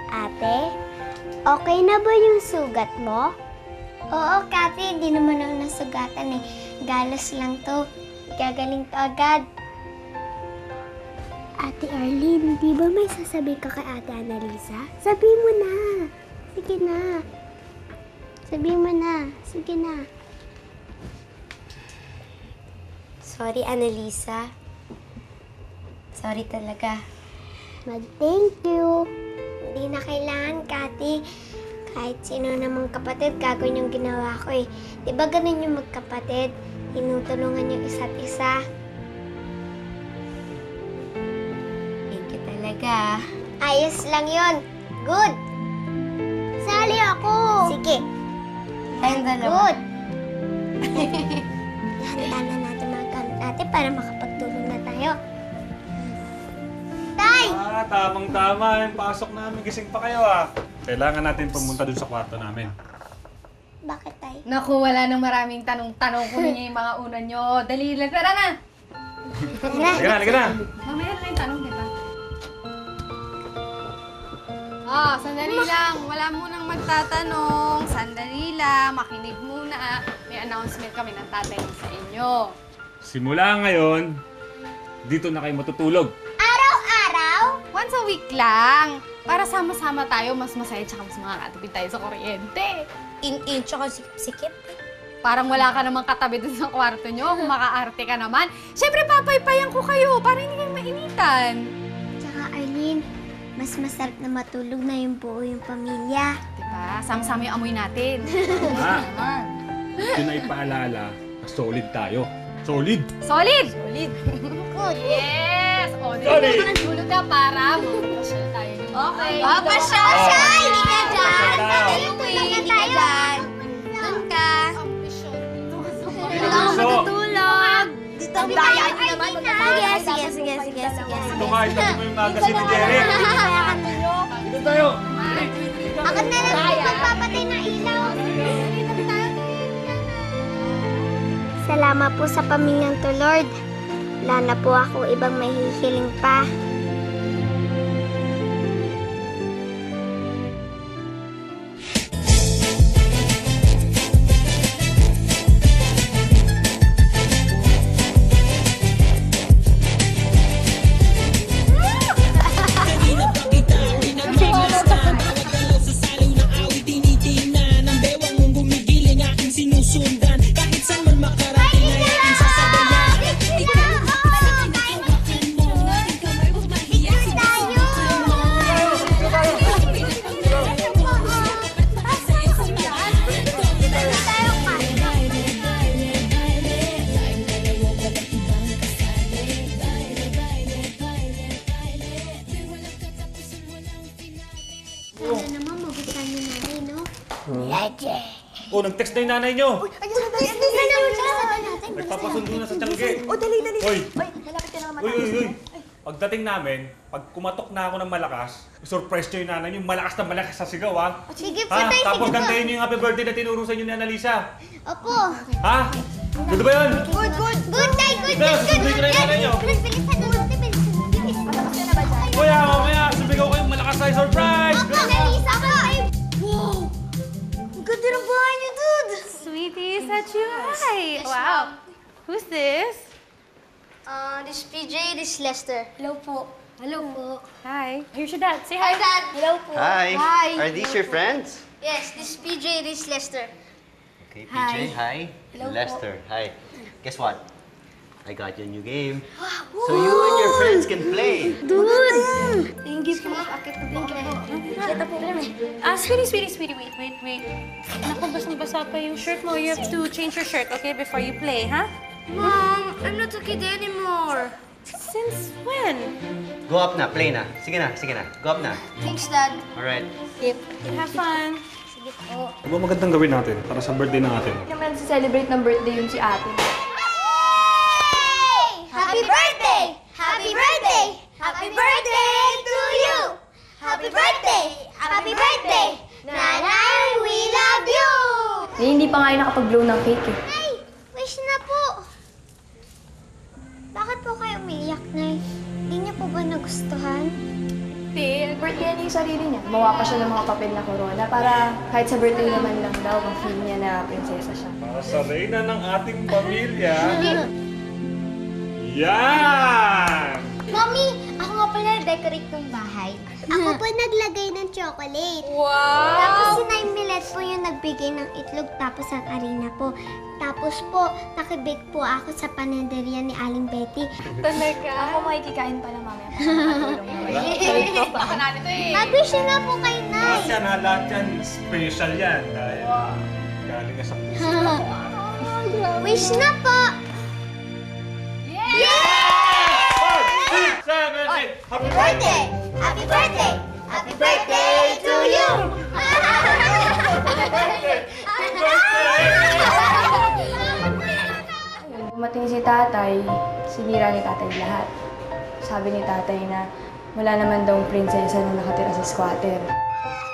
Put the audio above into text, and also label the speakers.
Speaker 1: Ate, okay na ba yung sugat mo? Oo, Cathy, hindi naman ako nasugatan eh. Galos lang to. Gagaling to agad. Ate Arlene, di ba may sasabihin ka kay Ate Annaliza? Sabihin mo na. Sige na. Sabihin mo na. Sige na. Sorry, Annaliza. Sorry talaga. Mag-thank you. Hindi na kailangan, Cathy. Kahit sino namang kapatid, gagawin yung ginawa ko eh. Di ba ganun yung magkapatid? Tinutulungan yung isa't isa. Thank you talaga. Ayos lang yon. Good. Sali ako. Sige. Tayong dalawa. Good. Handa na natin mga gamit natin para makapagtulong na tayo. Tay!
Speaker 2: Tamang-tama. Yung pasok namin. Gising pa kayo Kailangan natin pumunta dun sa kwarto namin.
Speaker 1: Bakit, Tay?
Speaker 3: Naku, wala nang maraming tanong-tanong. Kunin niyo yung mga una nyo. Dali lang. Tara na!
Speaker 2: Liga na!
Speaker 3: Mamaya na yung tanong, di ba? Sandali lang. Wala munang magtatanong. Sandali lang. Makinig muna. May announcement kami ng tatay sa inyo.
Speaker 2: Simula ngayon, dito na kayo matutulog.
Speaker 1: Araw-araw?
Speaker 3: Once a week lang. Para sama-sama tayo, mas masaya tsaka mas makakatipid tayo sa kuryente.
Speaker 1: In-in tsaka sikip.
Speaker 3: Parang wala ka namang katabi dun sa kwarto nyo. Kung makaarte ka naman. Siyempre, papaypayan ko kayo para hindi kayo mainitan.
Speaker 1: Tsaka, Arlene, mas masarap na matulog na yung buo yung pamilya.
Speaker 3: Diba? Sama-sama yung amoy natin.
Speaker 2: Ito na ipaalala na solid tayo. Solid!
Speaker 3: Solid!
Speaker 1: Good.
Speaker 3: Yes! O,
Speaker 2: Solid!
Speaker 3: dito ng tulog na para mag-pasyal tayo. Okay.
Speaker 1: Pasyal! Hindi ka dyan!
Speaker 2: Pasyal
Speaker 1: Hindi ka dyan! Doon ka!
Speaker 2: Dito
Speaker 1: Matulog! Dito ang daya niyo naman. Sige.
Speaker 2: Ito nga, itabi mo yung magazine ni Jeric. Dito tayo!
Speaker 1: Ako na lang magpapatay ng ilaw. Salamat po sa pamilyang to, Lord. Wala na po ako ibang mahihiling pa.
Speaker 2: Oh, nag-text na yung nanay nyo.
Speaker 1: Ayun na tayo.
Speaker 2: Nagpapasundo na sa tiyangge.
Speaker 1: Oh, dali.
Speaker 2: Hoy!
Speaker 1: Malapit ka na naman.
Speaker 2: Uy! Pagdating namin, pag kumatok na ako ng malakas, surprise nyo yung nanay nyo, malakas na malakas sa sigaw,
Speaker 1: Sige po, Tay.
Speaker 2: Tapos gantayin nyo yung happy birthday na tinuro sa inyo ni Annaliza.
Speaker 1: Opo.
Speaker 2: Ha? Good ba yun?
Speaker 1: Good, Tay. Good.
Speaker 2: Susunduin ko na yung nanay nyo.
Speaker 1: Bilis na ba dyan?
Speaker 2: Mamaya, sumigaw kayong malakas na surprise!
Speaker 1: Opo, Annaliza ko. Wow! Ang ganda ng bahay niyo, dude.
Speaker 3: Sweetie, is that you? Hi! Wow! Who's this?
Speaker 1: This PJ, this Lester. Hello po.
Speaker 3: Hi. Here's your dad. Say hi.
Speaker 1: Dad. Hello po.
Speaker 4: Hi.
Speaker 1: Hi.
Speaker 4: Are these your friends?
Speaker 1: Yes, this PJ, this Lester.
Speaker 4: Okay, PJ, hi. Lester, hi. Guess what? I got you a new game. So you and your friends can play.
Speaker 1: Dude!
Speaker 3: Thank you po. Sweetie, wait. Naku, basang-basa pa yung shirt mo. You have to change your shirt, okay, before you play, ha?
Speaker 1: Mom, I'm not a kid anymore.
Speaker 3: Since when?
Speaker 4: Go up na, play na. Sige na. Go up na.
Speaker 1: Thanks, Dad.
Speaker 4: Alright.
Speaker 3: Have fun.
Speaker 1: Sige po.
Speaker 2: Ano ba magandang gawin natin para sa birthday ng atin?
Speaker 5: Naman celebrate ng birthday yun si ate.
Speaker 1: Happy birthday! Happy birthday! Happy birthday to you! Happy birthday! Happy birthday! Nanay, we love you!
Speaker 5: Hindi pa nga yung nakapag-blow ng cake eh.
Speaker 1: Nay, wish na po. Bakit po kayo umiiyak, Nay? Hindi niyo po ba nagustuhan?
Speaker 3: birthday?
Speaker 5: Birthday niya yung sarili niya. Gumawa pa siya ng mga papel na corona para kahit sa birthday naman lang daw, ma-feel niya na prinsesa siya.
Speaker 2: Para sa reyna ng ating pamilya. Yan!
Speaker 1: Mommy, ako nga pala decorate ng bahay. Ako po naglagay ng chocolate.
Speaker 3: Wow!
Speaker 1: Tapos si Naimilet po yung nagbigay ng itlog tapos ang arena po. Tapos po, nakibake po ako sa panaderia ni Aling Betty.
Speaker 3: Talaga?
Speaker 5: Ako makikikain pa lang mamaya. Pakakatulong
Speaker 3: Ako natin to eh.
Speaker 1: Mag-wish na po kay Nay.
Speaker 2: Kasi na lahat yan, special yan. Dahil galing ka sa puso.
Speaker 1: Wish na po!
Speaker 2: Yes! 5, 6, 7, 8. Happy birthday!
Speaker 1: Happy birthday! Happy birthday to you!
Speaker 5: Dumating si tatay, sinira ni tatay lahat. Sabi ni tatay na wala naman daw prinsesa na nakatira sa squatter.